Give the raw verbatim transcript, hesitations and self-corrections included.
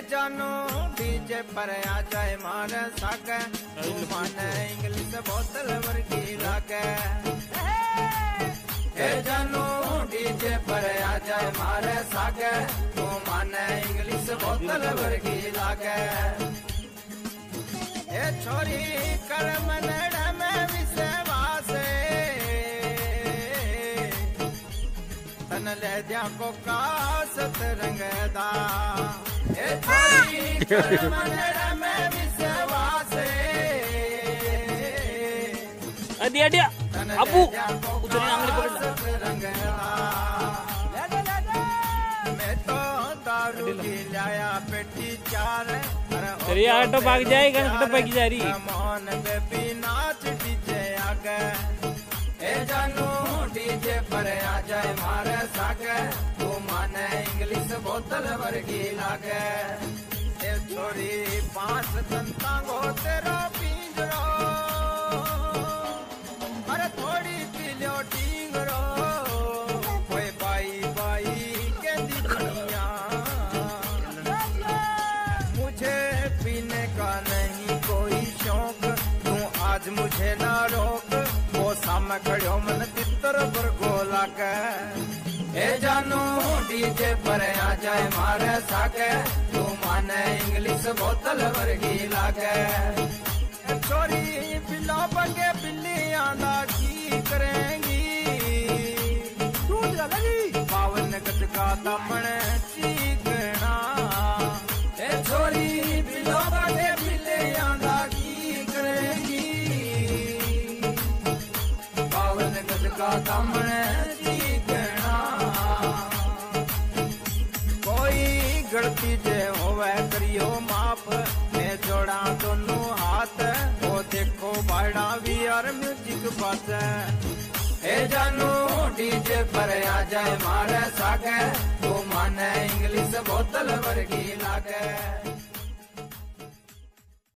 जानू डीजे पर आ जाए मारे साके, तू माने इंग्लिश बोतल वर्गी लागे। ए जानू डीजे पर आ जाए मारे साके, तू माने इंग्लिश बोतल वर्गी लागे। ए छोरी कर मनड़ में विश्वास, तन ले दिया को कासत रंगदा। ए छोरी कर मनड़ में विश्वास, अदिया अदिया अबू उचले आंगली पकड़ रंगदा। मैं तो दारू की लाया पेटी चार, चलिए ऑटो भाग जाएगा, तो भाग जा रही मोहन बेबी नाच डीजे आगे। ए जानू डीजे पर आ जाए मारे सागे, तू माने इंग्लिश बोतल वर्गी लागे। ए छोरी पांच तंता गो तेरा पिंजरो, अरे थोड़ी पीलो टिंगरो, कोई बाई बाई के दुनिया। मुझे पीने का नहीं कोई शौक, तू आज मुझे ना रोक, वो सामने खड़ो मन तितर पर गोला के। ए जानू डीजे पर आ जाए मारे साके, तू माने इंग्लिश बोतल वर्गी लागे। छोरी बिल्ला बगे बिल्लियां दा की करेंगी, पावन गज का दमन चीकना। ए छोरी बिल्ला बगे बिल्लियां दा की करेंगी, पावन गज का दमन चीकना। कोई गलती जे होवे करियो माफ, मैं जोड़ा दोनों हाथ, वो देखो बाड़ा वी आर म्यूजिक बाजे। ए जानू डीजे पर आ जाए मारे सागे, तू माने इंग्लिश बोतल वर्गी लागे।